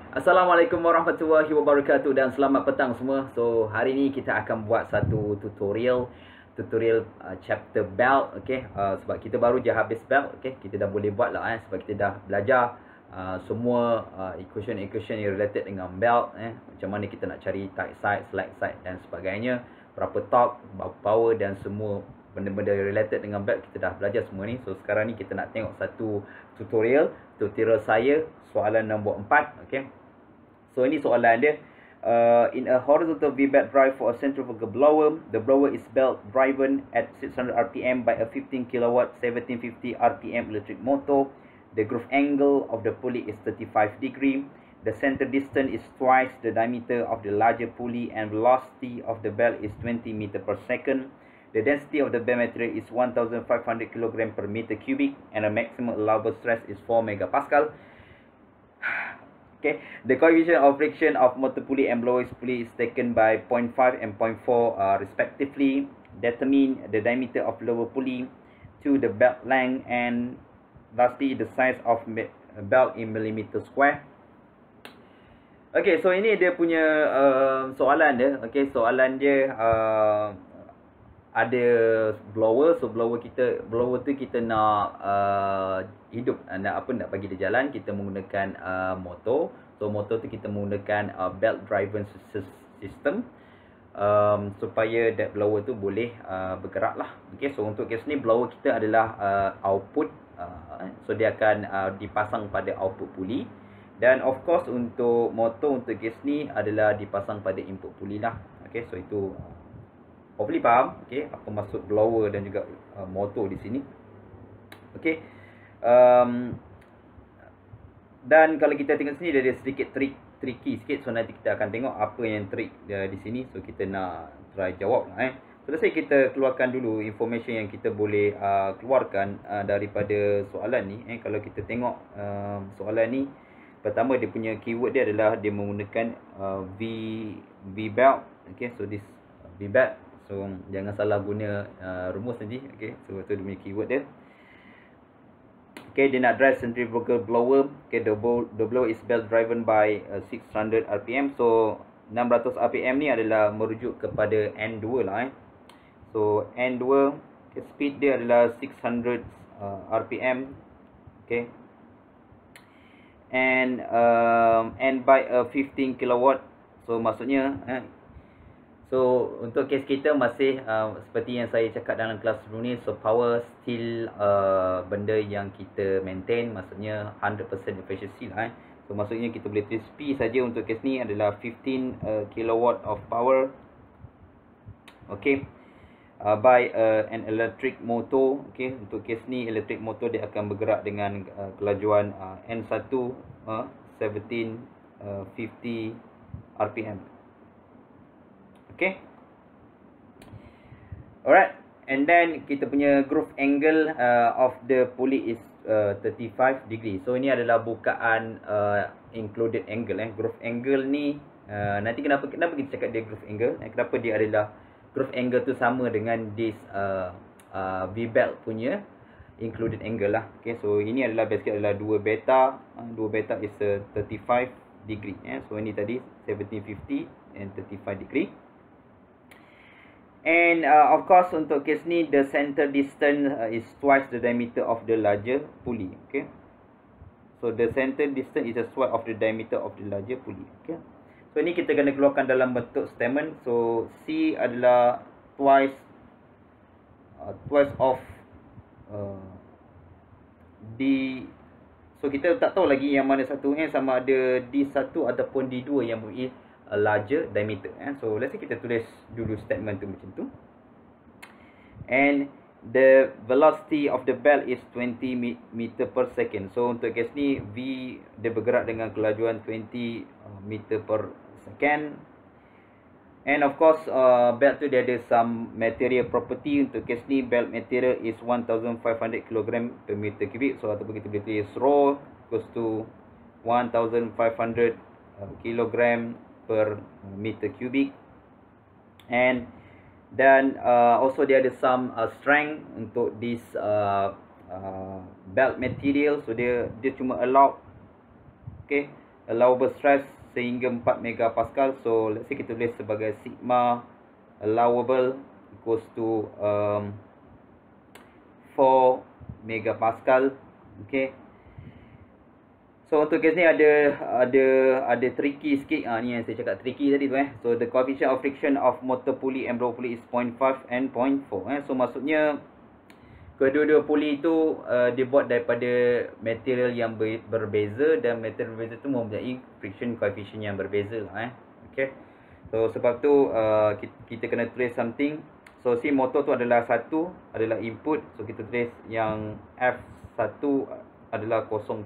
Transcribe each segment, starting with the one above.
Assalamualaikum warahmatullahi wabarakatuh dan selamat petang semua. So hari ni kita akan buat satu tutorial chapter belt, okey. Sebab kita baru je habis belt, okey. Kita dah boleh buat lah sebab kita dah belajar semua equation yang related dengan belt macam mana kita nak cari tight side, slack side dan sebagainya, berapa torque, berapa power dan semua benda-benda related dengan belt kita dah belajar semua ni. So sekarang ni kita nak tengok satu tutorial saya soalan nombor 4, okey. So ini soalan dia. In a horizontal V-belt drive for a centrifugal blower, the blower is belt driven at 600 rpm by a 15 kilowatt 1750 rpm electric motor. The groove angle of the pulley is 35 degree. The center distance is twice the diameter of the larger pulley and velocity of the belt is 20 meter per second. The density of the belt material is 1500 kg per meter cubic and a maximum allowable stress is 4 megapascal. Okay, the coefficient of friction of motor pulley and blower pulley is taken by 0.5 and 0.4 respectively. Determine the diameter of lower pulley to the belt length and lastly the size of belt in millimeter square. Okay, so ini dia punya soalan dia. Okay, soalan dia ada blower. So blower tu kita nak hidup, nak bagi dia jalan, kita menggunakan motor. So motor tu kita menggunakan belt driven system supaya that blower tu boleh bergerak lah. Okay, so untuk kes ni blower kita adalah output, so dia akan dipasang pada output pulley. Dan of course untuk motor untuk kes ni adalah dipasang pada input pulley lah. Okay, so itu hopefully faham, okay, apa maksud blower dan juga motor di sini. Okay, dan kalau kita tengok sini dia ada sedikit tricky sikit, so nanti kita akan tengok apa yang trik di sini. So kita nak try jawab lah So let's say kita keluarkan dulu information yang kita boleh keluarkan daripada soalan ni. Kalau kita tengok soalan ni, pertama dia punya keyword dia adalah dia menggunakan V-belt. Okay, so this V-belt. So jangan salah guna rumus nanti. Okay, so itu dia punya keyword dia. Okay, dia nak drive centrifugal blower. Okay, the blower is belt driven by 600 rpm. So 600 rpm ni adalah merujuk kepada N2 lah So N2, okay, speed dia adalah 600 rpm. Okay, and by a 15 kilowatt. So maksudnya so untuk kes kita masih seperti yang saya cakap dalam kelas sebelum ni, so power still benda yang kita maintain, maksudnya 100% efficiency lah So maksudnya kita boleh tulis P saja untuk kes ni adalah 15 kilowatt of power. Okay, by an electric motor. Okay, untuk kes ni electric motor dia akan bergerak dengan kelajuan N1 1750 rpm. Okay, alright, and then kita punya groove angle of the pulley is 35 degree. So ini adalah bukaan included angle Groove angle ni nanti kenapa kita cakap dia groove angle, kenapa dia adalah groove angle tu sama dengan this V-belt punya included angle lah. Okay, so ini adalah basically adalah 2 beta. 2 beta is 35 degree So ini tadi 1750 and 35 degree. And of course untuk kes ni the center distance is twice the diameter of the larger pulley. Okay, so the center distance is twice of the diameter of the larger pulley. Okay, so ni kita kena keluarkan dalam bentuk statement. So C adalah twice of D. So kita tak tahu lagi yang mana satu sama ada D1 ataupun D2 yang mempunyai larger diameter. So let's say kita tulis dulu statement tu macam tu. And the velocity of the belt is 20 meter per second. So untuk kes ni V dia bergerak dengan kelajuan 20 meter per second. And of course belt tu dia ada some material property. Untuk kes ni belt material is 1500 kg per meter cubic. So ataupun kita boleh tulis rho equals to 1500 kg per meter cubic. And dan also dia ada some strength untuk this belt material. So dia cuma allow, okay, allowable stress sehingga 4 megapascal. So let's say kita tulis sebagai sigma allowable equals to 4 megapascal. Okay. So untuk kes ni ada tricky sikit. Ni yang saya cakap tricky tadi tu So the coefficient of friction of motor pulley and blower pulley is 0.5 and 0.4 So maksudnya kedua-dua pulley tu dibuat daripada material yang berbeza, dan material berbeza tu mempunyai friction coefficient yang berbeza lah Okay. So sebab tu kita kena tulis something. So si motor tu adalah adalah input. So kita tulis yang F1 adalah 0.5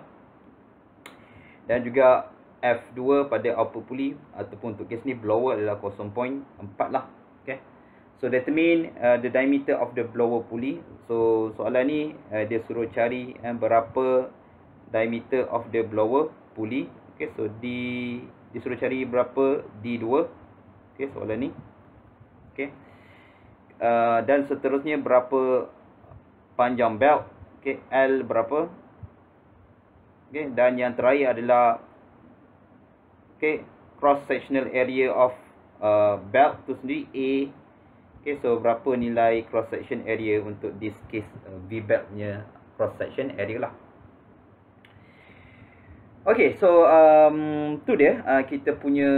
dan juga F2 pada output pulley ataupun untuk kes ni blower adalah 0.4 lah. Okay. So determine the diameter of the blower pulley. So soalan ni dia suruh cari berapa diameter of the blower pulley. Okay. So dia suruh cari berapa D2. Okay, soalan ni. Okay. Dan seterusnya berapa panjang belt. Okay, L berapa. Okay, dan yang terakhir adalah cross sectional area of belt tu sendiri A. Okay, so berapa nilai cross section area untuk this case V belt punya cross section area lah. Okay, so tu dia kita punya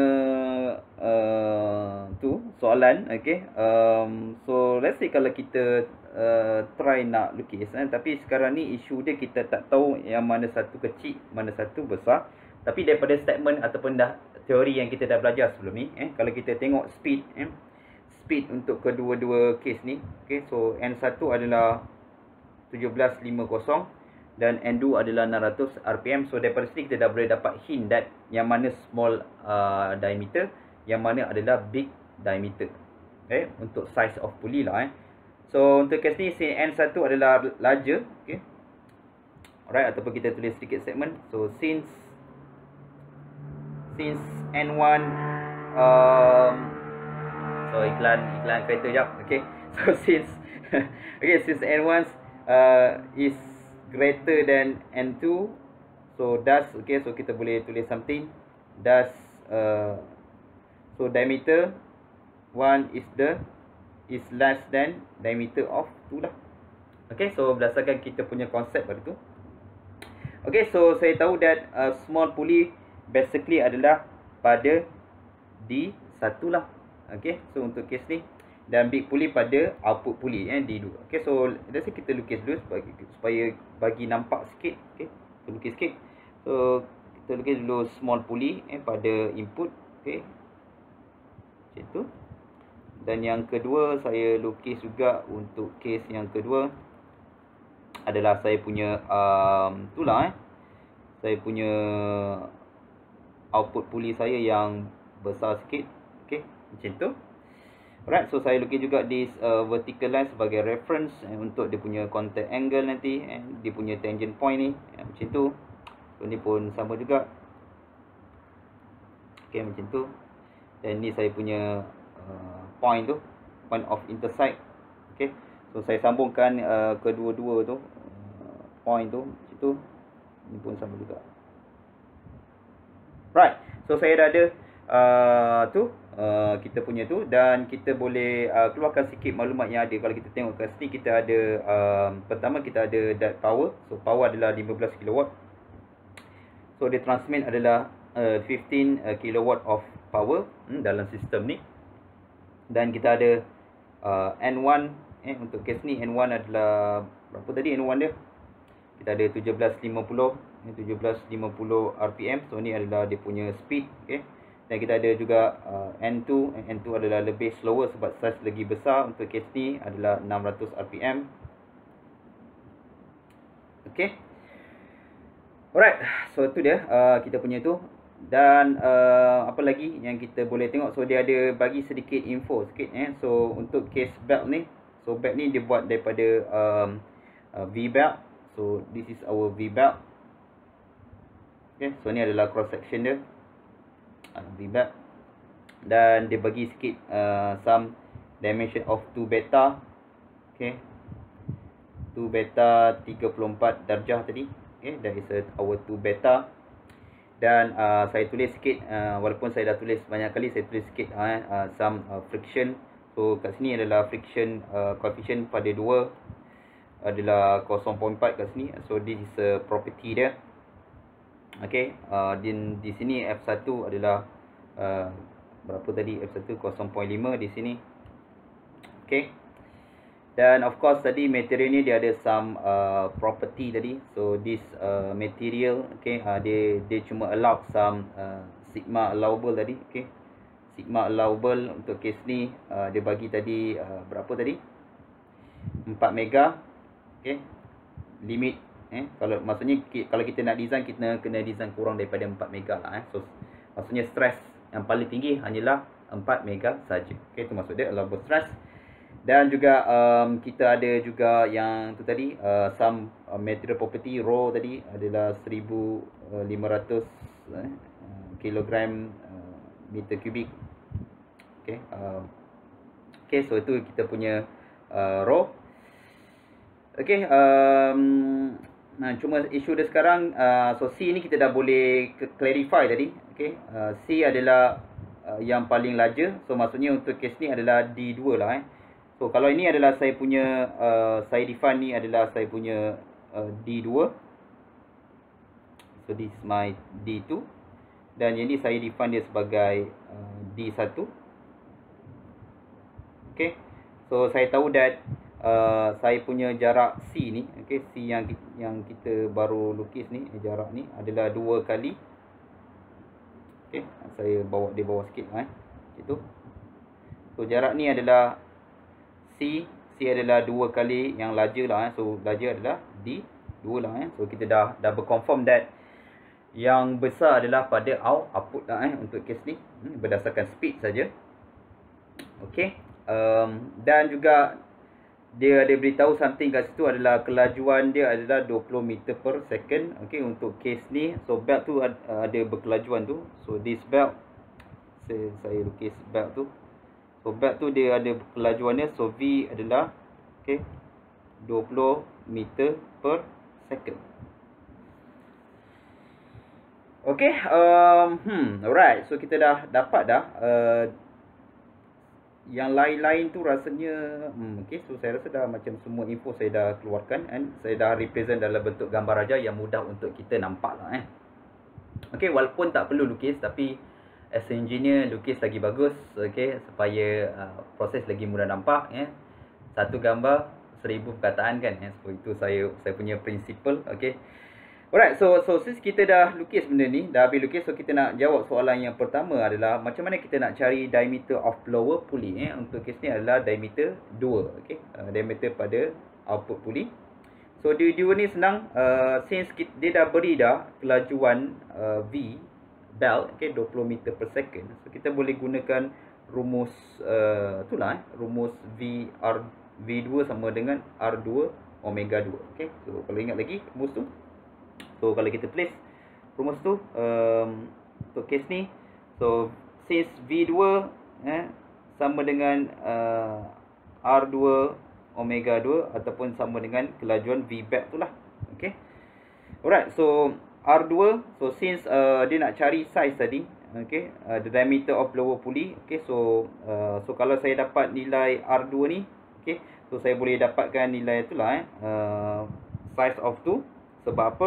tu soalan. Okay, so let's say kalau kita try nak lukis tapi sekarang ni isu dia kita tak tahu yang mana satu kecil, mana satu besar. Tapi daripada statement ataupun dah teori yang kita dah belajar sebelum ni kalau kita tengok speed speed untuk kedua-dua case ni. Okay, so N1 adalah 1750 dan N2 adalah 600 rpm. So daripada sini kita dah boleh dapat hint that yang mana small diameter, yang mana adalah big diameter. Okay, untuk size of pulley lah So untuk kes ni N1 adalah larger. Okay, alright, ataupun kita tulis sedikit segment. So since N1 so iklan kereta jap. Okay, so since since N1 is greater than N2, so thus so kita boleh tulis something thus so diameter 1 is less than diameter of 2 lah. Okay, so berdasarkan kita punya konsep pada tu. Okay, so saya tahu that small pulley basically adalah pada D1 lah. Okay, so untuk kes ni, dan big pulley pada output pulley D2. Okay, so let's say kita lukis dulu supaya bagi nampak sikit. Okay, kita lukis sikit. So kita lukis dulu small pulley pada input. Okay, macam tu. Dan yang kedua saya lukis juga untuk case yang kedua adalah saya punya itulah saya punya output pulley saya yang besar sikit. Okay, macam tu. Alright, so saya lukis juga this vertical line sebagai reference untuk dia punya contact angle nanti dia punya tangent point ni macam tu. So ni pun sama juga. Okay, macam tu. Dan ni saya punya point tu, point of intersect. Okay, so saya sambungkan kedua-dua tu point tu macam tu. Ni pun sama juga. Right, so saya dah ada kita punya tu, dan kita boleh keluarkan sikit maklumat yang ada. Kalau kita tengok kat sini kita ada pertama kita ada that power. So power adalah 15 kW. So the transmit adalah 15 kW of power dalam sistem ni. Dan kita ada N1 untuk kes ni N1 adalah berapa tadi N1 dia? Kita ada 1750 rpm. So ni adalah dia punya speed. Okay, dan kita ada juga N2 adalah lebih slower sebab size lagi besar. Untuk kes ni adalah 600 rpm. Okay, alright, so tu dia kita punya tu. Dan apa lagi yang kita boleh tengok, so dia ada bagi sedikit info sikit So untuk case belt ni, so belt ni dia buat daripada V belt. So this is our V belt. Okay, so ni adalah cross section dia V belt. Dan dia bagi sikit some dimension of 2 beta. Okay, 2 beta 34 darjah tadi. Okay, that is our 2 beta. Dan saya tulis sikit, walaupun saya dah tulis banyak kali, saya tulis sikit some friction. So kat sini adalah friction coefficient pada 2 adalah 0.4 kat sini. So this is a property dia. Okay, di sini F1 adalah berapa tadi? F1 0.5 di sini. Okay. Dan of course tadi material ni dia ada some property tadi. So this material, okay, dia cuma allow some sigma allowable tadi. Okay, sigma allowable untuk case ni dia bagi tadi berapa tadi? 4 mega. Okay, limit. Kalau maksudnya kalau kita nak design, kita kena design kurang daripada 4 mega lah. So maksudnya stress yang paling tinggi hanyalah 4 mega saja. Okay, itu maksud dia allowable stress. Dan juga kita ada juga yang tu tadi some material property rho tadi adalah 1500 kilogram meter kubik. Okay, okay, so itu kita punya rho. Okay, cuma isu dia sekarang, so C ni kita dah boleh clarify tadi. Okay, C adalah yang paling larger. So maksudnya untuk case ni adalah D2 lah. So kalau ini adalah saya punya, saya define ni adalah saya punya D2. So this is my D2. Dan yang ni saya define dia sebagai D1. Okay, so saya tahu that saya punya jarak C ni, okay, C yang kita baru lukis ni, jarak ni adalah 2 kali. Okay, saya bawa dia bawah sikit gitu. So jarak ni adalah C adalah 2 kali yang larger lah. So larger adalah D2 lah. So kita dah berconfirm that yang besar adalah pada output lah untuk case ni, berdasarkan speed saja. Okay, dan juga dia ada beritahu something kat situ adalah kelajuan dia adalah 20 meter per second. Okay, untuk case ni, so belt tu ada berkelajuan tu. So this belt, saya lukis belt tu. So belt tu dia ada kelajuan dia. So V adalah okay 20 meter per second. Okay, alright. So kita dah dapat dah yang lain-lain tu rasanya okay, so saya rasa dah macam semua info saya dah keluarkan, and saya dah represent dalam bentuk gambar aja yang mudah untuk kita nampak lah Okay, walaupun tak perlu lukis, tapi as an engineer lukis lagi bagus, okay, supaya proses lagi mudah nampak Satu gambar 1000 perkataan kan so itu saya punya principle. Okay, alright, so since kita dah lukis benda ni, dah habis lukis, so kita nak jawab soalan yang pertama adalah macam mana kita nak cari diameter of blower pulley. Untuk kes ni adalah diameter 2, okay, diameter pada output pulley. So dia ni senang, since dia dah beri dah kelajuan V belt, okay, 20 meter per second. So kita boleh gunakan rumus itulah rumus V2 sama dengan R2 omega 2. Okay, so kalau ingat lagi rumus tu, so kalau kita place rumus tu untuk case ni, so since V2 sama dengan R2 omega 2 ataupun sama dengan kelajuan V back tu lah. Okay, alright, so R2, so since dia nak cari size tadi, okay, the diameter of blower pulley. Okay, so kalau saya dapat nilai R2 ni, okay, so saya boleh dapatkan nilai itulah size of 2. Sebab apa?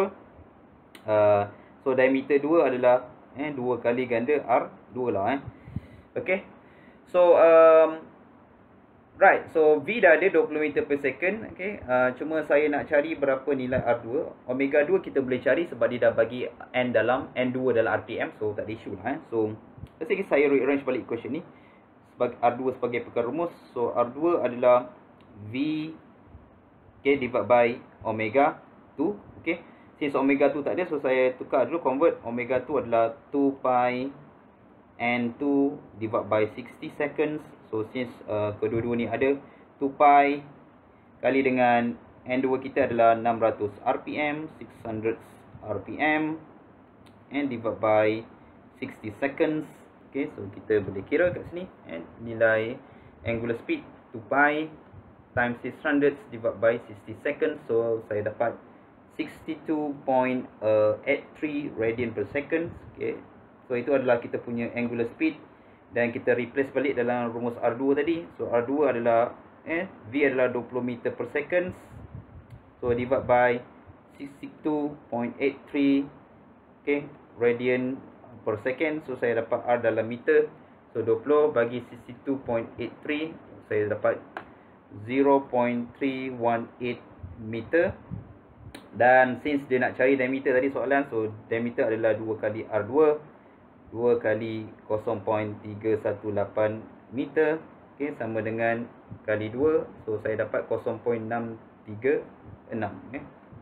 So diameter 2 adalah 2 kali ganda R2 lah Okay, so right, so V dah ada 20 meter per second. Okay, cuma saya nak cari berapa nilai R2. Omega 2 kita boleh cari sebab dia dah bagi N dalam RPM. So tak ada issue lah So let's say saya rearrange balik equation ni sebagai R2 sebagai perkara rumus. So R2 adalah V, okay, divide by omega 2. Okay, since omega 2 tak ada, so saya tukar dulu, convert. Omega 2 adalah 2 pi N2 divide by 60 seconds. So since kedua-dua ni ada, 2 pi kali dengan N2 kita adalah 600 RPM, 600 RPM, and divide by 60 seconds. Okay, so kita boleh kira kat sini, and nilai angular speed 2 pi times 600 divide by 60 seconds. So saya dapat 62.83 radian per second. Okay. So itu adalah kita punya angular speed. Dan kita replace balik dalam rumus R2 tadi. So R2 adalah V adalah 20 meter per second. So divide by 62.83 okay, radian per second. So saya dapat R dalam meter. So 20 bagi 62.83, saya dapat 0.318 meter. Dan since dia nak cari diameter tadi soalan, so diameter adalah 2 kali R2, 2 kali 0.318 meter, okay, sama dengan kali 2. So saya dapat 0.636, okay.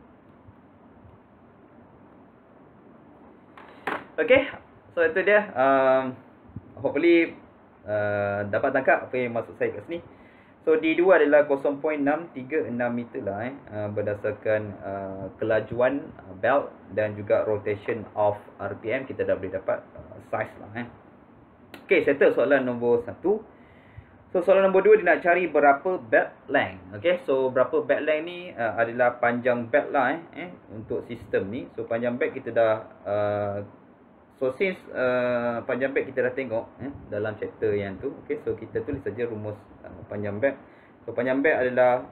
Okay, so itu dia. Hopefully dapat tangkap apa yang maksud saya kat sini. So D2 adalah 0.636 meter lah, berdasarkan kelajuan belt dan juga rotation of RPM. Kita dah boleh dapat size lah. Okay, settle soalan nombor 1. So soalan nombor 2, dia nak cari berapa belt length. Okay, so berapa belt length ni adalah panjang belt lah untuk sistem ni. So panjang belt kita dah so since panjang belt kita dah tengok dalam chapter yang tu. Okay, so kita tulis saja rumus panjang belt. So panjang belt adalah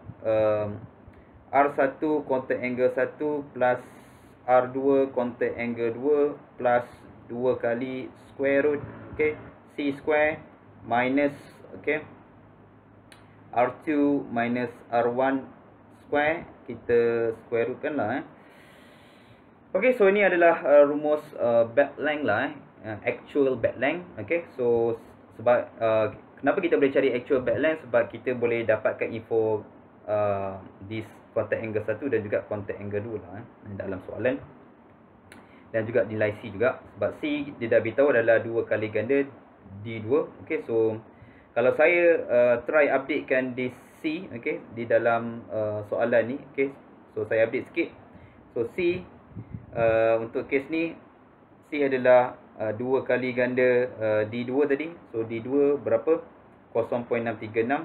R1 contact angle 1 plus R2 contact angle 2 plus 2 kali square root, okay, C square minus, okay, R2 minus R1 square. Kita square root kan lah. Okay, so ini adalah rumus belt length lah, actual belt length. Okay, so sebab kenapa kita boleh cari actual belt length? Sebab kita boleh dapatkan info this contact angle 1 dan juga contact angle 2 lah dalam soalan. Dan juga nilai C juga. Sebab C dia dah beritahu adalah 2 kali ganda D2. Okay, so kalau saya try updatekan this C, okay, di dalam soalan ni, okay, so saya update sikit. So C untuk kes ni, C adalah 2 kali ganda D2 tadi. So D2 berapa? 0.636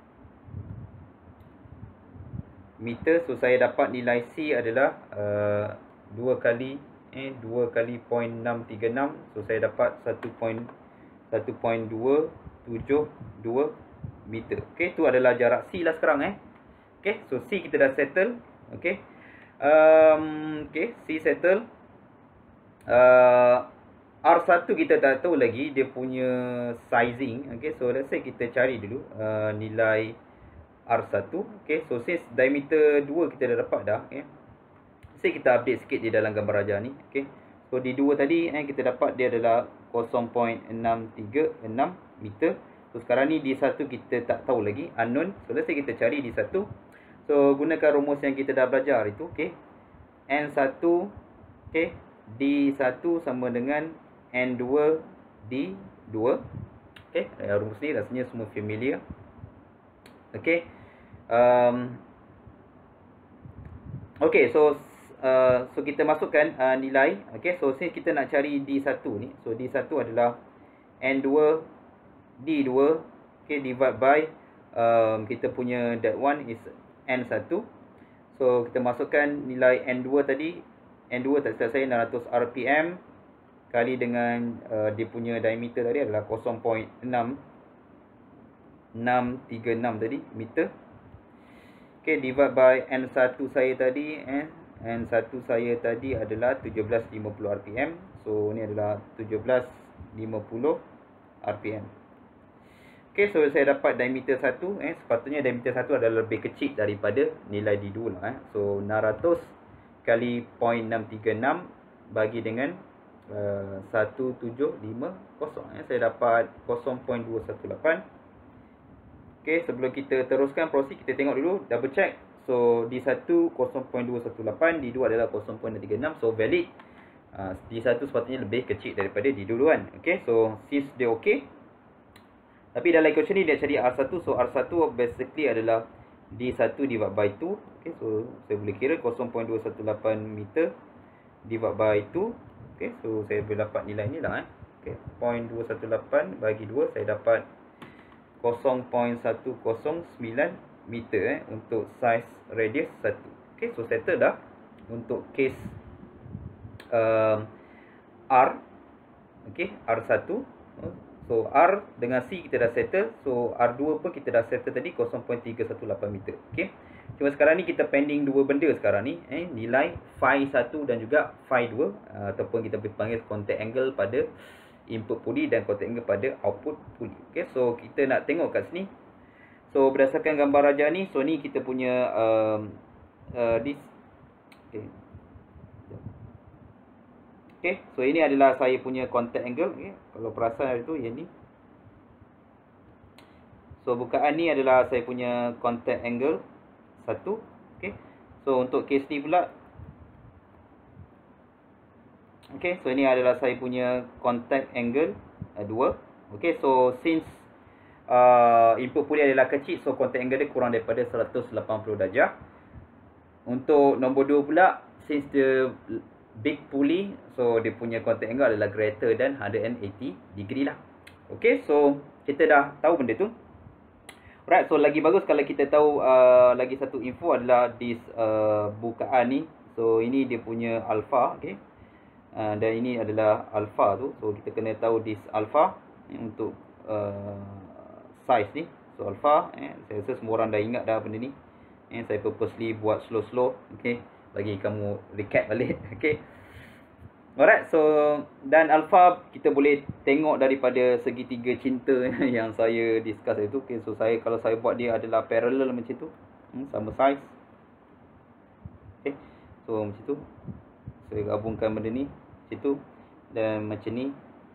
meter. So saya dapat nilai C adalah 2 kali 0.636. So saya dapat 1.272 meter. Okay, tu adalah jarak C lah sekarang. Okay, so C kita dah settle. Okay, okay, C settle. R1 kita tak tahu lagi dia punya sizing. Okay, so let's say kita cari dulu nilai R1. Okay, so since diameter 2 kita dah dapat dah. Okay, so kita update sikit di dalam gambar raja ni. Okay, so di 2 tadi kita dapat dia adalah 0.636 meter. So sekarang ni di 1 kita tak tahu lagi, unknown. So let's say kita cari di 1. So gunakan rumus yang kita dah belajar itu. Okay, N1, okay, D1 sama dengan N2 D2. Okay, rumus ni rasanya semua familiar. Okay, okay, so kita masukkan nilai. Okay, so since kita nak cari D1 ni, so D1 adalah N2 D2, okay, divide by kita punya that one is N1. So kita masukkan nilai N2 tadi. N2 tak silap saya 600 RPM kali dengan dia punya diameter tadi adalah 0.636 tadi meter. Okay, divide by N1 saya tadi. N1 saya tadi adalah 1750 RPM. So ni adalah 1750 RPM. Okay, so saya dapat diameter 1. Sepatutnya diameter 1 adalah lebih kecil daripada nilai D2 lah. So 600 kali 0.636 bagi dengan 1750. Saya dapat 0.218. Okay, sebelum kita teruskan proses, kita tengok dulu, double check. So D1 0.218, D2 adalah 0.36. So valid. D1 sepatutnya lebih kecil daripada D2 kan. Okay, so since dia okay. Tapi dalam equation ni dia cari R1. So R1 basically adalah D1 divide by 2. Okay, so saya boleh kira 0.218 meter divide by 2. Okay, so saya boleh dapat nilai ni lah. Okay, 0.218 bagi 2, saya dapat 0.109 meter untuk size radius 1. Okay, so settle dah. untuk case R, okey, R1. So R dengan C kita dah settle. So R2 pun kita dah settle tadi 0.318 meter. Okey. Cuma sekarang ni kita pending dua benda sekarang ni, nilai phi 1 dan juga phi 2, ataupun kita boleh panggil contact angle pada input pulley dan contact angle pada output pulley. Okey, so kita nak tengok kat sini. So berdasarkan gambar rajah ni, so ni kita punya this. Okey. Okay, so ini adalah saya punya contact angle. Okay. Kalau perasan hari tu, yang ni. So bukaan ni adalah saya punya contact angle 1. Okay. So untuk case ni pula. Okay, so ini adalah saya punya contact angle 2. Okay, so since input pulley adalah kecil, so contact angle dia kurang daripada 180 darjah. Untuk nombor 2 pula, since the big pulley, so dia punya contact angle adalah greater than 180 degree lah. Okay, so kita dah tahu benda tu. Alright, so lagi bagus kalau kita tahu lagi satu info adalah this bukaan ni. So ini dia punya alpha, okay. Dan ini adalah alpha tu. So kita kena tahu this alpha untuk size ni. So alpha, saya rasa semua orang dah ingat dah benda ni. Saya purposely buat slow-slow, okay, bagi kamu recap balik. Okay. Alright, so dan alpha kita boleh tengok daripada segitiga cinta yang saya discuss itu. Okay, so kalau saya buat dia adalah parallel macam tu, sama size. Okay, so macam tu. Saya gabungkan benda ni macam tu dan macam ni.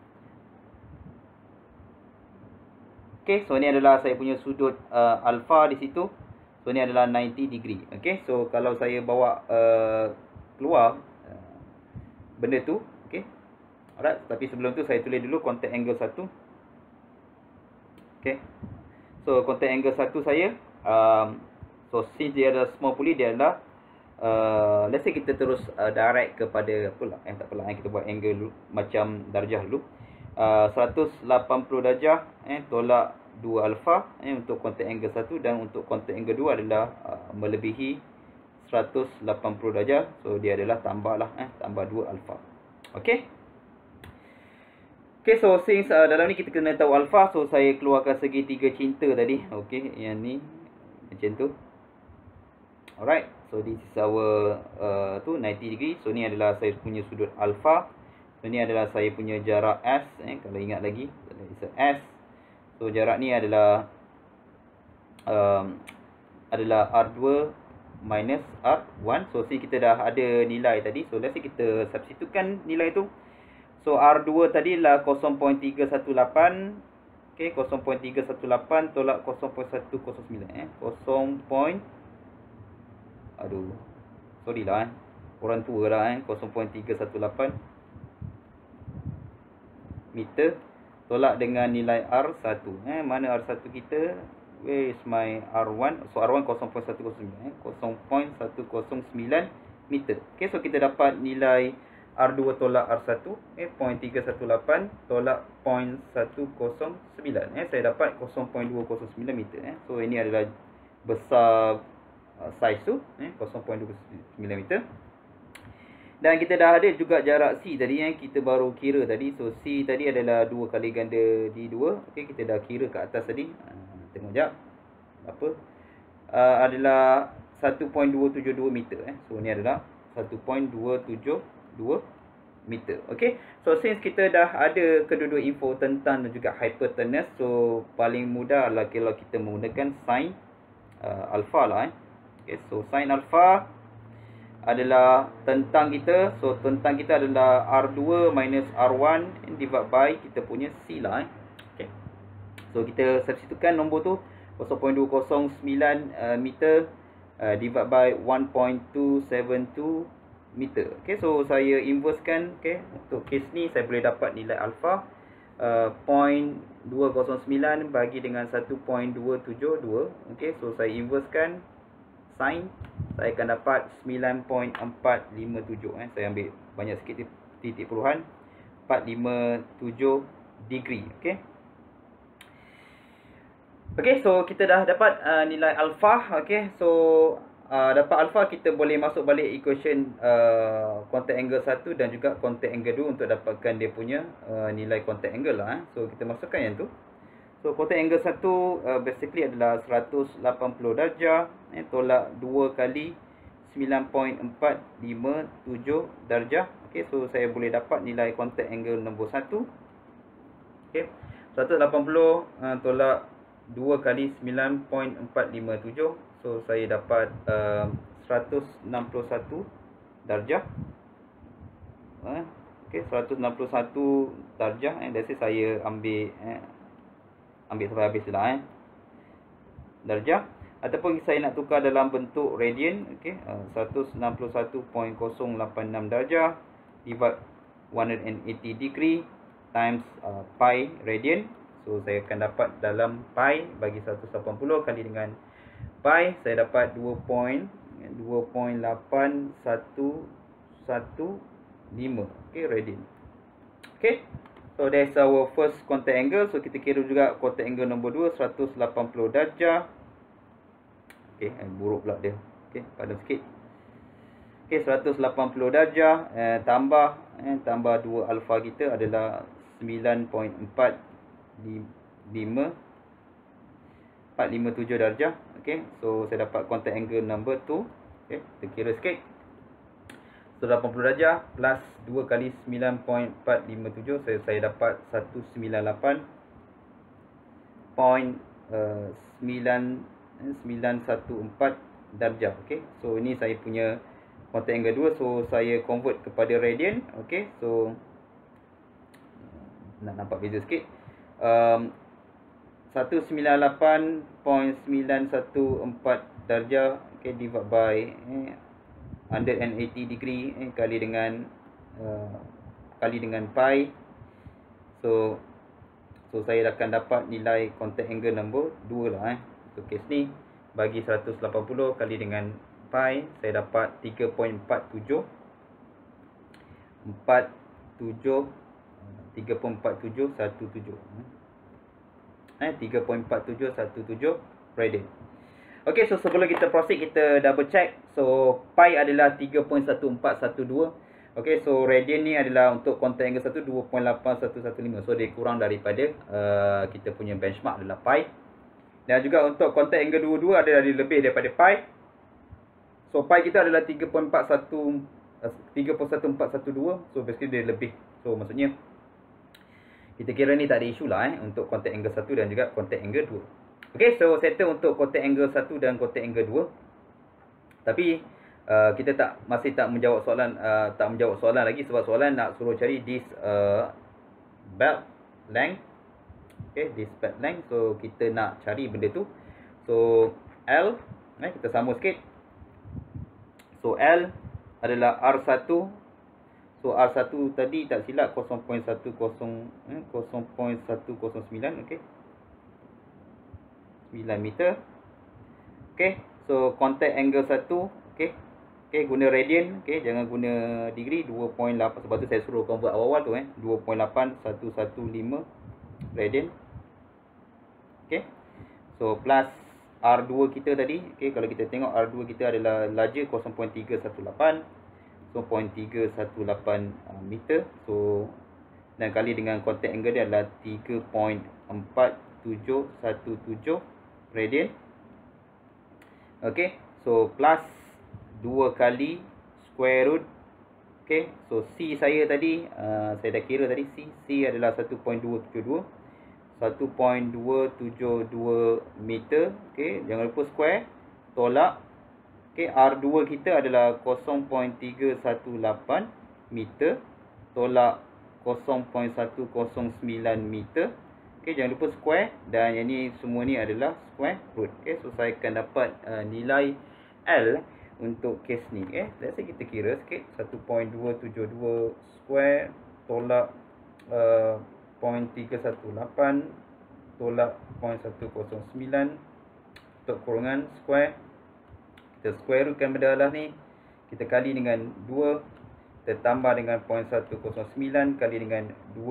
Okay, so ni adalah saya punya sudut alpha di situ. So ni adalah 90 degree. Okay, so kalau saya bawa keluar benda tu, okay. Alright, tapi sebelum tu saya tulis dulu contact angle 1. Okay, so contact angle 1 saya, so since dia ada small pulley, dia adalah let's say kita terus direct kepada apalah, tak apalah, kita buat angle dulu, macam darjah dulu. 180 darjah tolak 2 alpha untuk contact angle 1, dan untuk contact angle 2 adalah melebihi 180 darjah. So dia adalah tambahlah tambah 2 alpha. Okey. Okey, so since dalam ni kita kena tahu alpha, so saya keluarkan segitiga cinta tadi. Okey, yang ni macam tu. Alright, so this is our 90 degree. So ni adalah saya punya sudut alpha. So ni adalah saya punya jarak S, kalau ingat lagi, it's a S. So jarak ni adalah R2 minus R1. So si kita dah ada nilai tadi. So let's say kita substitutekan nilai tu. So R2 tadi adalah 0.318. Okay, 0.318 tolak 0.109. Aduh, sorry lah orang tua lah 0.318 meter tolak dengan nilai R1. Mana R1 kita? Where is my R1? So R1 0.109 0.109 meter. Okay, so kita dapat nilai R2 tolak R1 0.318 tolak 0.109. Saya dapat 0.209 meter. So ini adalah besar size tu, 0.29 meter. Dan kita dah ada juga jarak C tadi kita baru kira tadi. So C tadi adalah 2 kali ganda D2. Okey, kita dah kira kat atas tadi. Tengok jap. Apa? Adalah 1.272 meter. So ni adalah 1.272 meter. Okey. So since kita dah ada kedua-dua info tentang dan juga hypotenuse, so paling mudah adalah kalau kita menggunakan sin alpha lah. Okay, so sin alpha adalah tentang kita. So tentang kita adalah R2 minus R1 divided by kita punya C lah. Okay. So kita substitutekan nombor tu 0.209 meter divided by 1.272 meter. Okay, so saya inversekan. Okay, untuk case ni saya boleh dapat nilai alpha 0.209 bagi dengan 1.272. Okay, so saya inversekan sin, saya akan dapat 9.457. Saya ambil banyak sikit titik puluhan, 457 degree. Okay. Okay, so kita dah dapat nilai alpha. Okay, so dapat alpha, kita boleh masuk balik equation contact angle 1 dan juga contact angle 2 untuk dapatkan dia punya nilai contact angle lah. So kita masukkan yang tu. So contact angle 1 basically adalah 180 darjah tolak 2 kali 9.457 darjah. Okay, so saya boleh dapat nilai contact angle nombor 1. Okay, 180 tolak 2 kali 9.457. So saya dapat 161 darjah. Okay, 161 darjah. That's it, saya ambil sampai habis lah darjah. Ataupun saya nak tukar dalam bentuk radian. Okay, 161.086 darjah divide 180 degree times pi radian. So saya akan dapat dalam pi bagi 180 kali dengan pi, saya dapat 2.8115. Okay, radian. Okay, so that's our first contact angle. So kita kira juga contact angle nombor 2, 180 darjah. Okay, buruk pula dia. Okay, padam sikit. Okay, 180 darjah tambah 2 alpha kita adalah 9.457 darjah. Okay, so saya dapat contact angle number 2. Okay, kita kira sikit. 180 darjah plus 2 kali 9.457, saya dapat 198.914 darjah. Okay, so ini saya punya contact angle 2. So saya convert kepada radian. Okay, so nak nampak beza sikit. 198.914 darjah, okay, divide by 180 degree kali dengan pi. So saya akan dapat nilai contact angle nombor 2 lah. So kes ni bagi 180 kali dengan pi, saya dapat 3.4717. 3.4717 radian. Okay, so sebelum kita proceed, kita double check. So pi adalah 3.1412. Okay, so radian ni adalah untuk contact angle 1 2.8115. So dia kurang daripada kita punya benchmark adalah pi. Dan juga untuk contact angle 22 adalah lebih daripada pi. So pi kita adalah 3.1412. So basically dia lebih. So maksudnya kita kira ni tak ada isu lah untuk contact angle 1 dan juga contact angle 2. Okay, so settle untuk contact angle 1 dan contact angle 2. Tapi kita masih tak menjawab soalan lagi, sebab soalan nak suruh cari this belt length. Okay, this belt length. So kita nak cari benda tu. So L, kita sambung sikit. So L adalah R1. So R1 tadi tak silap 0.1009, okey. 9 meter. Okey, so contact angle 1, okey. Okey, guna radian, okey, jangan guna degree. 2.8, sebab tu saya suruh convert awal-awal tu 2.8115 radian. Okey. So plus R2 kita tadi, okey, kalau kita tengok R2 kita adalah larger 0.318. So 0.318 meter. So dan kali dengan contact angle dia adalah 3.4717 radian. Okay, so plus 2 kali square root. Okay, so C saya tadi saya dah kira tadi. C adalah 1.272 meter. Okay, jangan lupa square tolak. Okay, R2 kita adalah 0.318 meter tolak 0.109 meter. Okay, jangan lupa square, dan yang ni semua ni adalah square root. Okay, so saya akan dapat nilai L untuk kes ni. Okay, let's say kita kira sikit. 1.272 square tolak 0.318 tolak 0.109 untuk kurungan square. Kita square rootkan benda lah ni. Kita kali dengan 2. Kita tambah dengan 0.109 kali dengan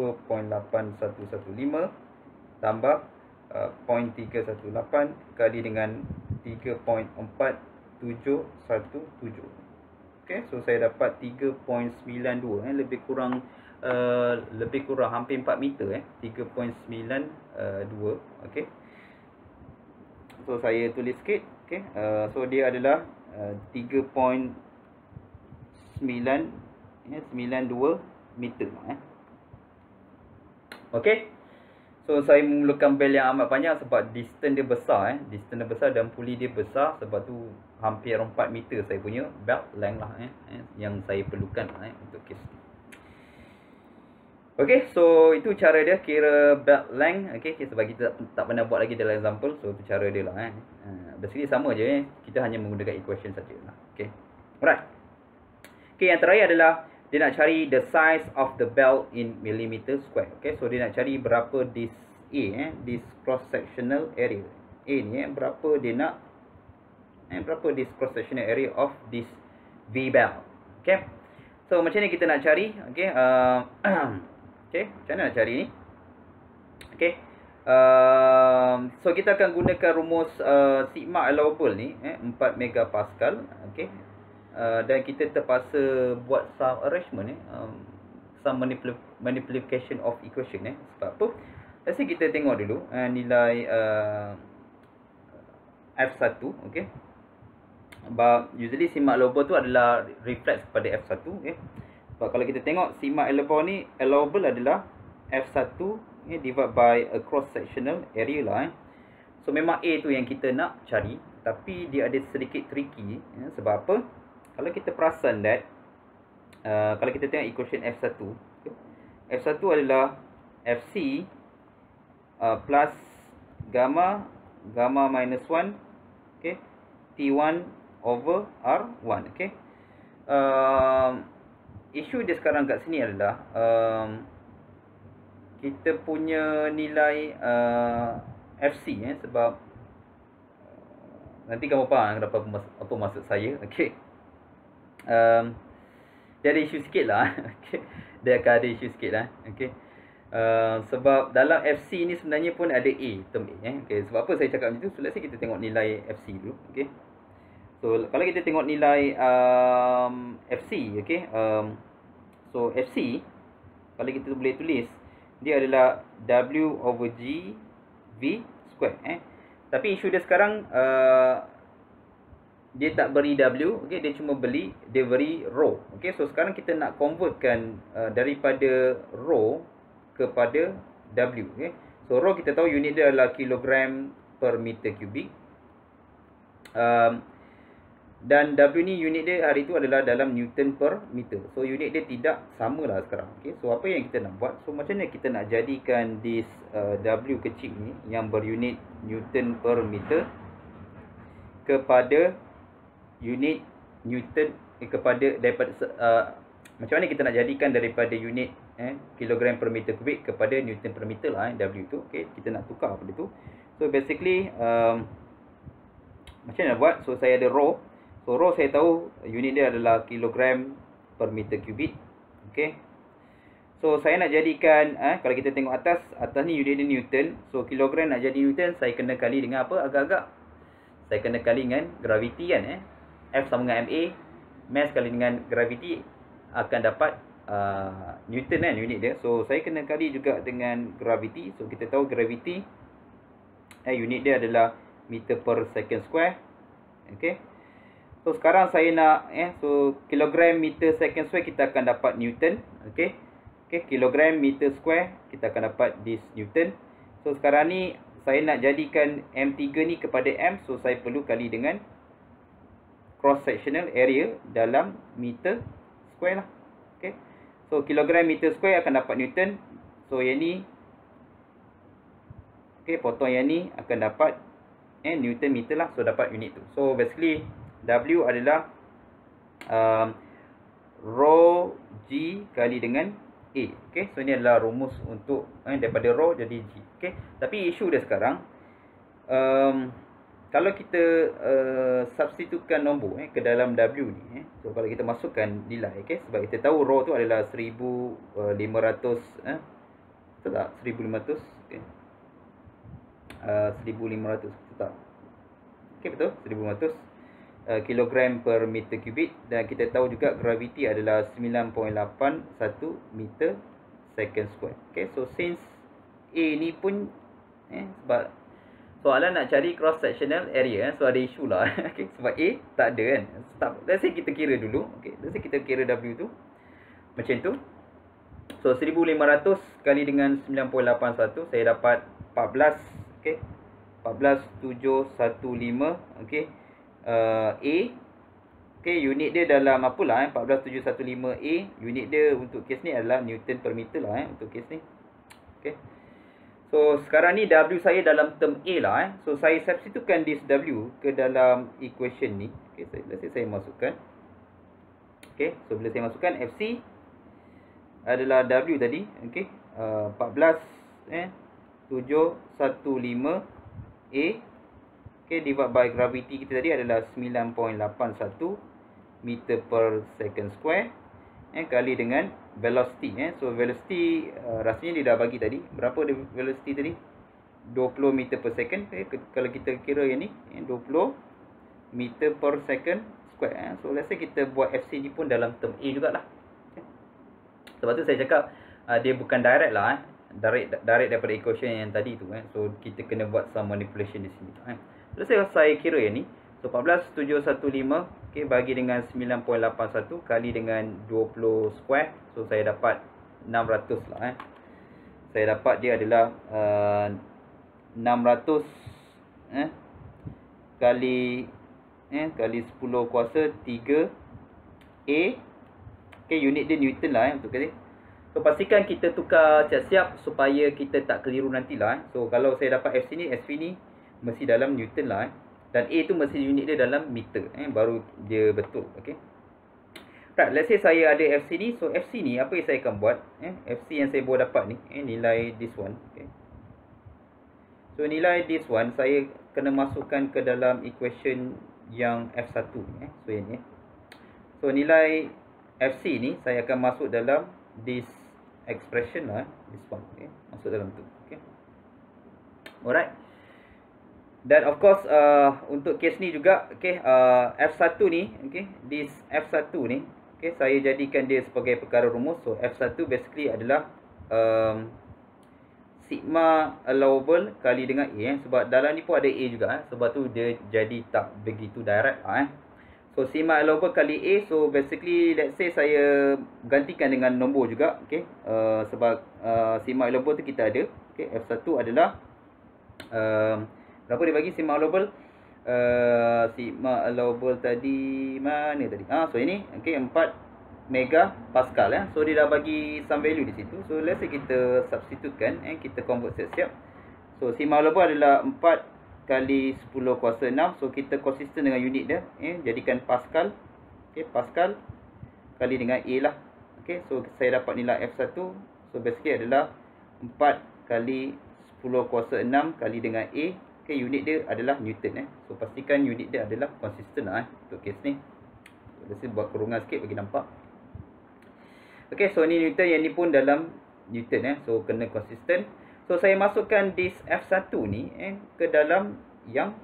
2.8115. Tambah 0.318 kali dengan 3.472 717. Okay, so saya dapat 3.92 lebih kurang hampir 4 meter 3.92. Okay, so saya tulis sikit. Okay, so dia adalah 3.92 meter Okay, so saya memerlukan bel yang amat panjang sebab distance dia besar distance dia besar dan puli dia besar, sebab tu hampir 4 meter saya punya belt length lah yang saya perlukan untuk kes ni. Okay, so itu cara dia kira belt length. Okay, sebab kita tak pernah buat lagi dalam example, so itu cara dia lah basically sama je kita hanya menggunakan equation saja lah. Okay, alright. Okay, yang terakhir adalah dia nak cari the size of the belt in millimeter square. Okay, so dia nak cari berapa this A this cross sectional area A ni berapa dia nak berapa this cross sectional area of this V belt. Okay, so macam ni kita nak cari. Okay, okay, macam mana nak cari ni? Okay, so kita akan gunakan rumus sigma allowable ni 4 megapascal. Okay, dan kita terpaksa buat some arrangement some manipulation of equation sebab apa? Let's say kita tengok dulu nilai F1. Okay, usually sigma allowable tu adalah reflex kepada F1. Okay, sebab kalau kita tengok sigma allowable adalah F1 divide by a cross sectional area lah So memang A tu yang kita nak cari, tapi dia ada sedikit tricky sebab apa? Kalau kita perasan that kalau kita tengok equation F1, F1 adalah FC plus gamma minus 1, okay, T1 over R1. Okay, isu dia sekarang kat sini adalah kita punya nilai FC sebab nanti kamu faham apa maksud saya. Okay, dia ada isu sikit lah. Okay, dia akan ada isu sikit lah. Okay, sebab dalam FC ni sebenarnya pun ada A, term A. Okay, sebab apa saya cakap macam tu? So let's say kita tengok nilai FC dulu. Okay, so kalau kita tengok nilai FC, okay, so FC kalau kita boleh tulis dia adalah W over G V square. Tapi isu dia sekarang dia tak beri W, okay, dia cuma beri rho. Okay, so sekarang kita nak convertkan daripada rho kepada W. Okay, so rho kita tahu unit dia adalah kilogram per meter kubik. Dan W ni unit dia hari tu adalah dalam Newton per meter. So unit dia tidak sama lah sekarang. Okay, so apa yang kita nak buat? So macam mana kita nak jadikan this W kecil ni yang berunit Newton per meter kepada unit Newton kepada daripada macam mana kita nak jadikan daripada unit kilogram per meter kubik kepada Newton per meter lah W tu. Okay, kita nak tukar benda tu. So basically macam mana nak buat? So saya ada rho. So rho saya tahu unit dia adalah kilogram per meter kubik. Okay, so saya nak jadikan kalau kita tengok atas ni unit dia Newton. So kilogram nak jadi Newton, saya kena kali dengan apa? Agak-agak saya kena kali dengan gravity kan. F sama dengan MA, mass kali dengan gravity akan dapat Newton kan unit dia. So saya kena kali juga dengan gravity. So kita tahu gravity unit dia adalah meter per second square. Okay, so sekarang saya nak so kilogram meter second square kita akan dapat Newton. Okay, kilogram meter square kita akan dapat this Newton. So sekarang ni saya nak jadikan M3 ni kepada M, so saya perlu kali dengan cross sectional area dalam meter square lah. Okay, so kilogram meter square akan dapat Newton. So yang ni potong yang ni akan dapat Newton meter lah. So dapat unit tu. So basically W adalah rho G kali dengan A. Okay, so ini adalah rumus untuk daripada rho jadi G. Okay, tapi isu dia sekarang kalau kita substitutkan nombor ke dalam W ni, so kalau kita masukkan nilai, sebab kita tahu rho tu adalah 1500 betul tak? 1500 1500 betul tak? Okay, betul, 1500. kilogram per meter kubik, dan kita tahu juga gravity adalah 9.81 meter second square. Okay, so since A ni pun sebab soalan nak cari cross sectional area, so ada isu lah. Okay, sebab A tak ada kan. Let's say kita kira dulu. Okay, let's say kita kira W tu macam tu. So 1500 kali dengan 9.81, saya dapat 14. Okay, 14715. Okay, A. Okay, unit dia dalam apalah 14715 A. Unit dia untuk kes ni adalah Newton per meter lah untuk kes ni. Okay, so sekarang ni W saya dalam term A lah So saya substitutekan this W ke dalam equation ni. Okay, let's say saya masukkan. Okay, so bila saya masukkan FC adalah W tadi. Okay, 14715 A. Okay, divide by gravity kita tadi adalah 9.81 meter per second square. Kali dengan velocity. So velocity rasanya dia dah bagi tadi. Berapa dia velocity tadi? 20 meter per second. Kalau kita kira yang ni 20 meter per second square. So let's say kita buat FC ni pun dalam term A jugalah. Sebab tu saya cakap dia bukan direct lah. Direct daripada equation yang tadi tu. So kita kena buat some manipulation di sini. Let's say saya kira yang ni. So 14715 okay, bagi dengan 9.81 kali dengan 20 square. So saya dapat 600 lah Saya dapat dia adalah 600 kali 10 kuasa 3 A. Okay, unit dia Newton lah untuk kali. So pastikan kita tukar siap-siap supaya kita tak keliru nantilah So kalau saya dapat FC ni mesti dalam Newton lah Dan A tu mesti unit dia dalam meter baru dia betul. Okay, right, let's say saya ada FC ni. So FC ni apa yang saya akan buat FC yang saya baru dapat ni nilai this one. Okay, so nilai this one saya kena masukkan ke dalam equation yang F1 ni So yang ni So nilai FC ni saya akan masuk dalam this expression lah this one. Okay, masuk dalam tu. Okay, alright. Dan of course untuk case ni juga okay, F1 ni okay, this F1 ni okay, saya jadikan dia sebagai perkara rumus. So F1 basically adalah sigma allowable kali dengan A sebab dalam ni pun ada A juga sebab tu dia jadi tak begitu direct So sigma allowable kali A. So basically let's say saya gantikan dengan nombor juga okay, sebab sigma allowable tu kita ada okay, F1 adalah berapa dia bagi sigma allowable? Sigma allowable tadi mana tadi? So ini okay, 4 mega pascal So dia dah bagi some value di situ. So let's say kita substitutekan kita convert siap-siap. So sigma allowable adalah 4 kali 10 kuasa 6. So kita konsisten dengan unit dia jadikan pascal. Okay, pascal kali dengan A lah. Okay, so saya dapat nilai F1. So basically adalah 4 kali 10 kuasa 6 kali dengan A. Okay, unit dia adalah Newton So pastikan unit dia adalah konsisten lah untuk kes ni. Let's buat kurungan sikit bagi nampak. Okay, so ni Newton, yang ni pun dalam Newton So kena konsisten. So saya masukkan this F1 ni ke dalam yang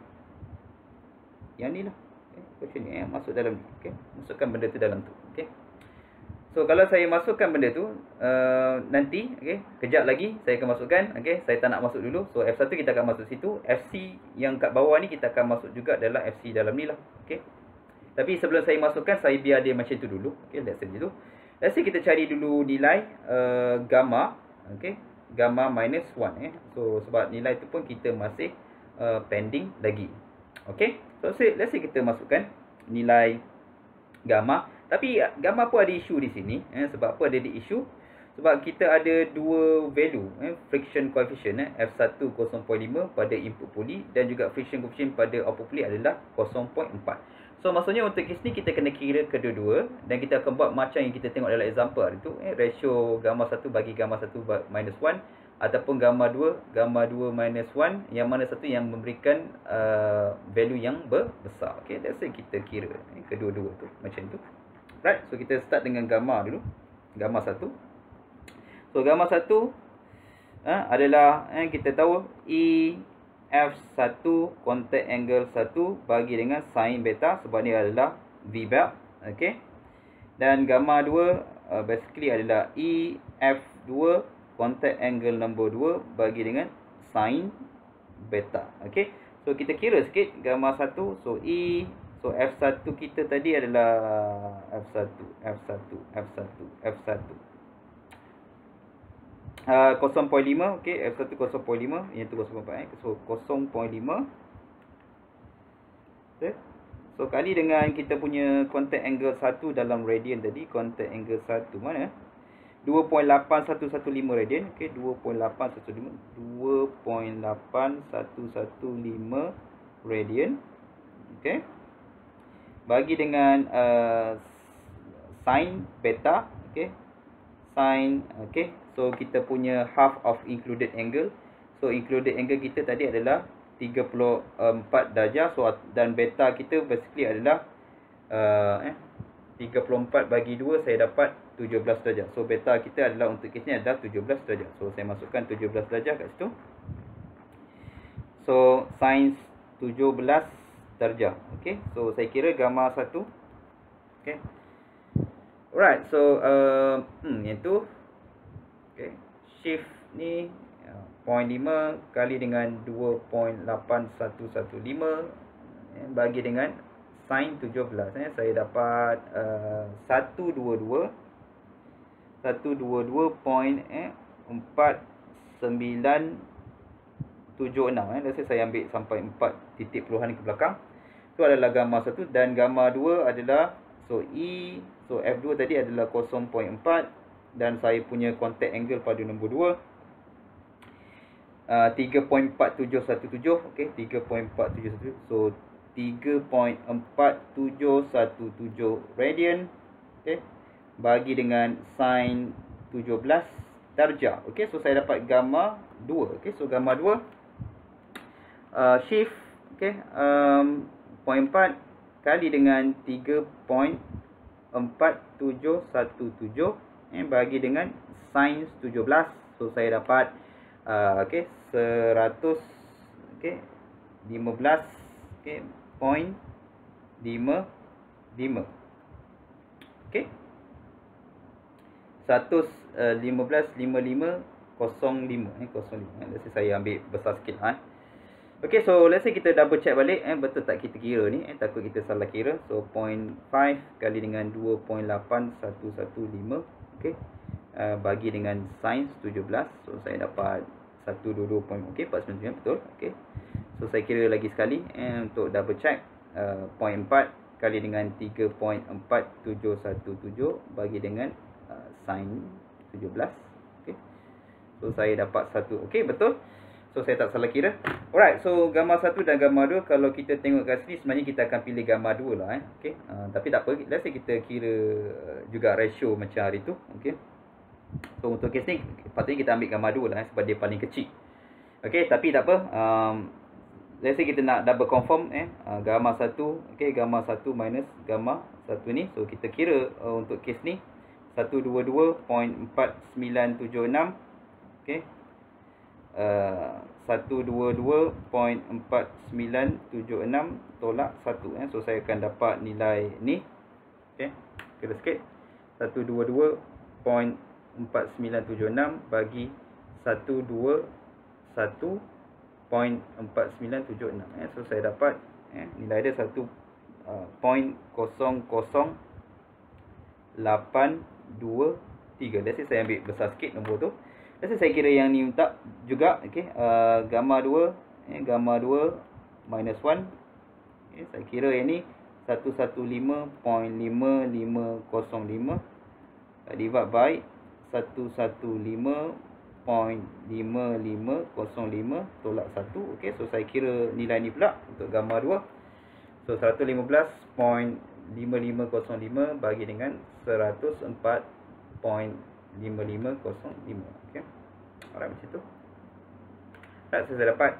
ni lah. Question ni masuk dalam ni. Okay, masukkan benda tu dalam tu. Okay, so kalau saya masukkan benda tu nanti okay, kejap lagi saya akan masukkan. Okay, saya tak nak masuk dulu. So F1 kita akan masuk situ. FC yang kat bawah ni kita akan masuk juga dalam FC dalam ni lah. Okay, tapi sebelum saya masukkan, saya biar dia macam tu dulu. Okay, let's say macam tu. Let's say kita cari dulu nilai gamma. Okay, gamma minus 1 So sebab nilai tu pun kita masih pending lagi. Okay, so let's say kita masukkan nilai gamma. Tapi gamma pun ada isu di sini. Sebab apa ada di isu? Sebab kita ada dua value friction coefficient F1 0.5 pada input puli dan juga friction coefficient pada output puli adalah 0.4. So maksudnya untuk kes ni kita kena kira kedua-dua dan kita akan buat macam yang kita tengok dalam example itu ratio gamma 1 bagi gamma 1 minus 1 ataupun gamma 2 minus 1, yang mana satu yang memberikan value yang besar. Okay, let's say kita kira kedua-dua tu macam tu. Right, so kita start dengan gamma dulu. Gamma 1. So gamma 1 adalah kita tahu E F1 contact angle 1 bagi dengan sin beta sebab ni adalah V belt. Okay. Dan gamma 2 basically adalah EF2 contact angle nombor 2 bagi dengan sin beta. Okay. So kita kira sikit gamma 1. So F1 kita tadi adalah F1. 0.5. Okay. F1 0.5. Yang tu 0.4. So 0.5. Okay. So kali dengan kita punya contact angle 1 dalam radian tadi. Contact angle 1 mana? 2.8115 radian. Okay. 2.8115 radian. Okay. Bagi dengan sin beta. Okay. Sin. Okay. So kita punya half of included angle. So included angle kita tadi adalah 34 darjah. So dan beta kita basically adalah 34 bagi 2 saya dapat 17 darjah. So beta kita adalah untuk kes ni adalah 17 darjah. So saya masukkan 17 darjah kat situ. So sin 17 darjah. Okay. So saya kira gamma 1. Okay. Alright. So yang tu. Okay. Shift ni 0.5 kali dengan 2.8115 bagi dengan sin 17. Saya dapat 122.4976. Let's say saya ambil sampai 4 titik peluhan ke belakang. Itu adalah gamma 1 dan gamma 2 adalah so F2 tadi adalah 0.4 dan saya punya contact angle pada nombor 2 3.4717. okey 3.4717. So 3.4717 radian. Okey bagi dengan sin 17 darjah. Okey so saya dapat gamma 2. Okey so gamma 2 shift okey 0.4 kali dengan 3.4717 bagi dengan sin 17. So saya dapat okey 100 okey 15 okey point 55 okey 115.5505 let's say saya ambil besar sikit okey so let's say kita double check balik betul tak kita kira ni takut kita salah kira. So 0.5 kali dengan 2.8115 okey bagi dengan sin 17. So saya dapat 122. Okey 499 betul. Okey so saya kira lagi sekali untuk double check 0.4 kali dengan 3.4717 bagi dengan sin 17. Okey so saya dapat 1. Okey betul. So saya tak salah kira. Alright, so gamma 1 dan gamma 2 kalau kita tengok kat sini sebenarnya kita akan pilih gamma 2 lah okey. Tapi tak apa, let's say kita kira juga ratio macam hari tu, okey. So untuk kes ni patutnya kita ambil gamma 2 lah sebab dia paling kecil. Okey, tapi tak apa. Let's say kita nak double confirm gamma 1, okey, gamma 1 minus gamma 1 ni. So kita kira untuk kes ni 122.4976 okey. 122.4976 tolak 1 so saya akan dapat nilai ni. Okey kira sikit 122.4976 bagi 121.4976 so saya dapat nilai dia 1.00823. Let's say saya ambil besar sikit nombor tu. Let's say saya kira yang ni tak juga. Okey gamma 2 gamma 2 minus 1 saya kira yang ni 115.5505 divide by 115.5505 tolak 1. Okey so saya kira nilai ni pula untuk gamma 2. So 115.5505 bagi dengan 104.5505. Okey. Alright macam tu. Alright saya dapat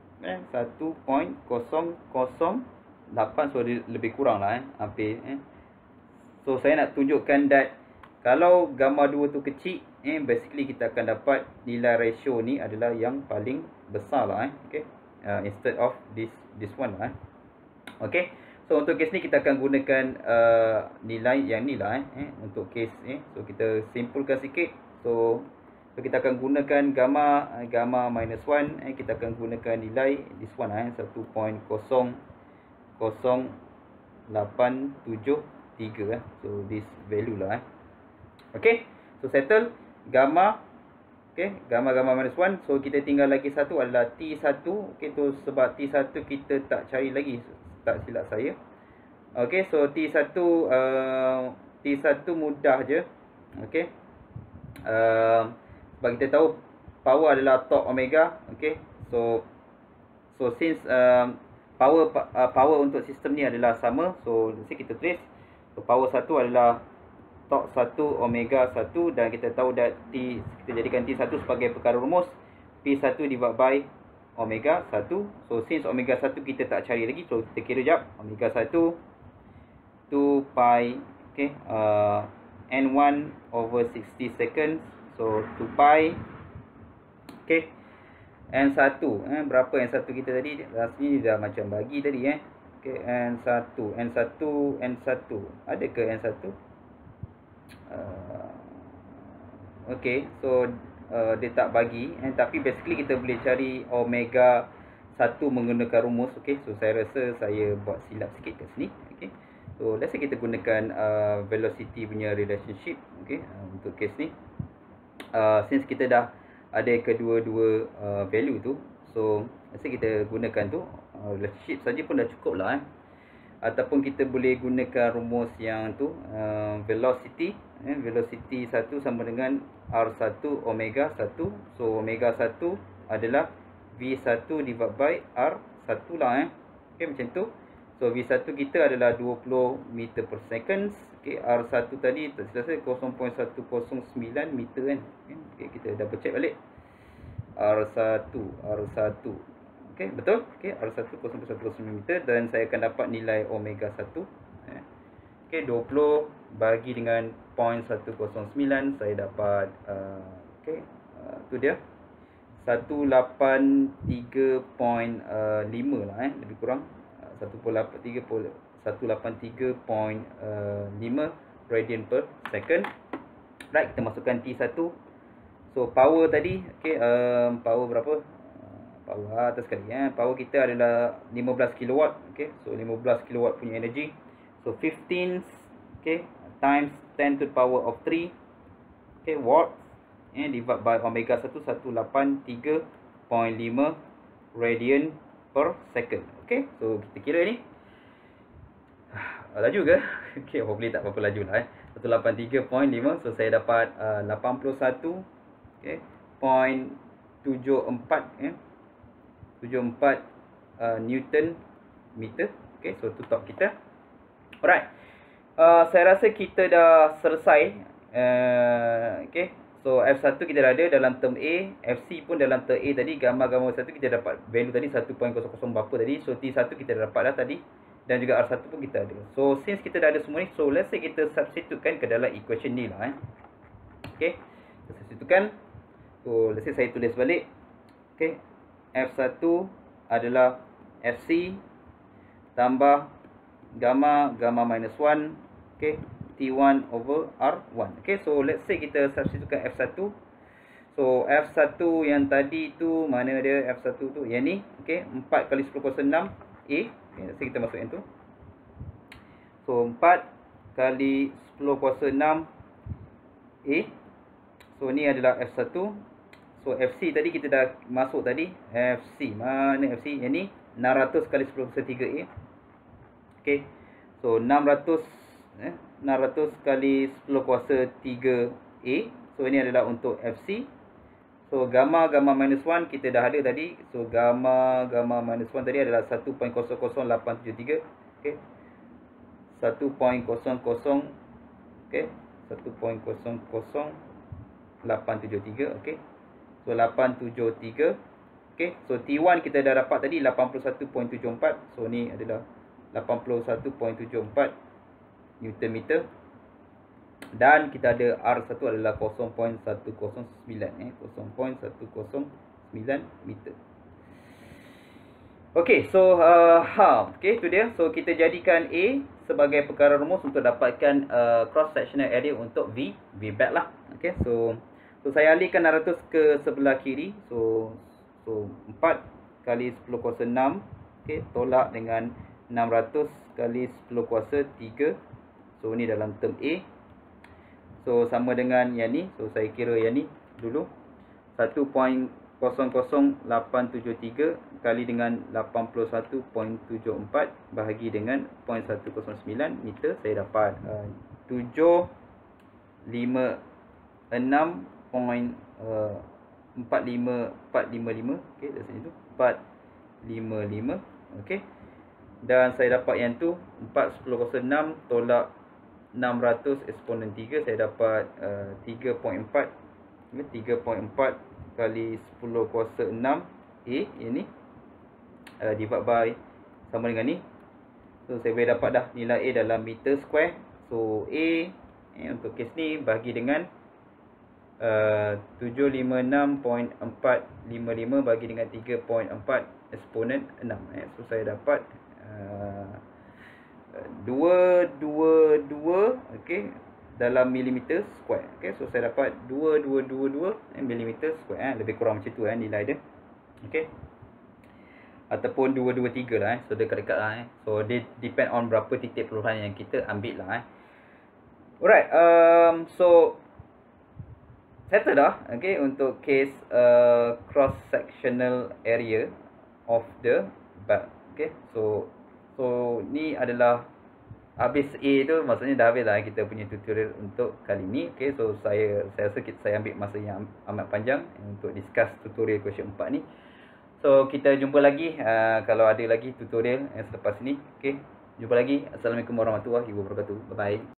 1.008 so lebih kurang lah hampir So saya nak tunjukkan that kalau gamma 2 tu kecil basically kita akan dapat nilai ratio ni adalah yang paling besar lah okey. instead of this one lah. Okay, so untuk case ni kita akan gunakan nilai yang ni lah untuk case ni. So kita simpulkan sikit. So kita akan gunakan gamma minus 1, kita akan gunakan nilai this one 1.00873 so this value lah Okay, so settle gamma. Okay, gamma minus 1. So kita tinggal lagi satu adalah T1. Okay, tu sebab T1 kita tak cari lagi, tak silap saya. Okay, so T1 mudah je. Okay, sebab kita tahu power adalah torque omega. Okay, so since power untuk sistem ni adalah sama, so kita tulis so power 1 adalah torque 1 omega 1, dan kita tahu that kita jadikan T1 sebagai perkara rumus P1 divided by omega 1. So since omega 1 kita tak cari lagi, so kita kira jap. Omega 1 2 pi N1 over 60 seconds. So 2 pi N1 berapa N1 kita tadi? Rasanya dah macam bagi tadi N1 ada ke N1? So dia tak bagi tapi basically kita boleh cari omega 1 menggunakan rumus. So saya rasa saya buat silap sikit kat sini. So let's say kita gunakan velocity punya relationship untuk case ni. Since kita dah ada kedua-dua value tu, so let's say kita gunakan tu relationship saja pun dah cukup lah ataupun kita boleh gunakan rumus yang tu velocity 1 sama dengan R1 omega 1. So omega 1 adalah V1 divided by R1 lah macam tu. So V1 kita adalah 20 meter per second. R1 tadi tak silap saya 0.109 meter kan. Kita double check balik. R1 betul? R1 0.109 meter, dan saya akan dapat nilai omega 1. 20 bagi dengan 0.109, saya dapat tu dia 183.5 lah lebih kurang 183.5 radian per second. Right, kita masukkan T1. So power tadi power berapa? Power atas sekali power kita adalah 15 kilowatt. So 15 kilowatt punya energy. So 15 times 10 to the power of 3 watt divide by omega 1 183.5 radian per second. So kita kira ni laju ke? Hopefully tak apa-apa laju lah 183.5. So saya dapat 81.74 Newton meter. So tu top kita. Alright, saya rasa kita dah selesai. So F1 kita dah ada dalam term A, FC pun dalam term A tadi. Gamma 1 kita dapat value tadi 1.00 berapa tadi. So T1 kita dah dapat dah tadi, dan juga R1 pun kita ada. So since kita dah ada semua ni, so let's say kita substitutekan ke dalam equation ni lah kita substitutekan. So let's say saya tulis balik. F1 adalah FC tambah gamma minus 1 T1 over R1. So let's say kita substitutekan F1. So F1 yang tadi tu, mana dia F1 tu? Yang ni 4 kali 10 kuasa 6 A. Let's say kita masuk yang tu. So 4 kali 10 kuasa 6 A. So ni adalah F1. So FC tadi kita dah masuk tadi. FC, mana FC? Yang ni 600 kali 10 kuasa 3 A. So 600 kali 10 kuasa 3 A. So ini adalah untuk FC. So gamma minus 1 kita dah ada tadi. So gamma minus 1 tadi adalah 1.00873. 1.00 1.00873. So 873. So T1 kita dah dapat tadi 81.74. So ni adalah 81.74 Newton meter. Dan kita ada R1 adalah 0.109 0.109 meter. Okay, so okay, itu dia. So kita jadikan A sebagai perkara rumus untuk dapatkan cross sectional area untuk VBAT lah. Okay, so saya alihkan 600 ke sebelah kiri. So 4 kali 10 kuasa 6. Okay, tolak dengan 600 kali 10 kuasa 3. So ni dalam term A. So sama dengan yang ni. So saya kira yang ni dulu. 1.00873 kali dengan 81.74 bahagi dengan 0.109 meter, saya dapat 756.455. Okey, dari sini tu 455. Okey. Dan saya dapat yang tu 4/10 6 tolak 600 eksponen 3, saya dapat 3.4 kali 10 kuasa 6 A ini divide by sama dengan ni. So saya boleh dapat dah nilai A dalam meter square. So A untuk kes ni bahagi dengan 756.455 bagi dengan 3.4 eksponen 6. So saya dapat 222, okey, dalam milimeter square. Okey, so saya dapat 2222 milimeter square, lebih kurang macam tu nilai dia. Okey, ataupun 223 lah so dekat-dekat lah so dia depend on berapa titik peluruhan yang kita ambil lah alright, so settle dah. Okey, untuk case cross sectional area of the bulb. Okey, so ni adalah habis A tu, maksudnya dah habis lah kita punya tutorial untuk kali ni. Okay, so saya rasa saya ambil masa yang amat panjang untuk discuss tutorial question 4 ni. So kita jumpa lagi kalau ada lagi tutorial selepas ni. Okay, jumpa lagi. Assalamualaikum warahmatullahi wabarakatuh. Bye bye.